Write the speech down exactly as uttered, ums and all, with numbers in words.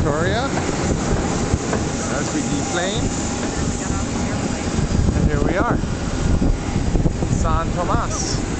Victoria as we deplane. And here we are, San Tomas.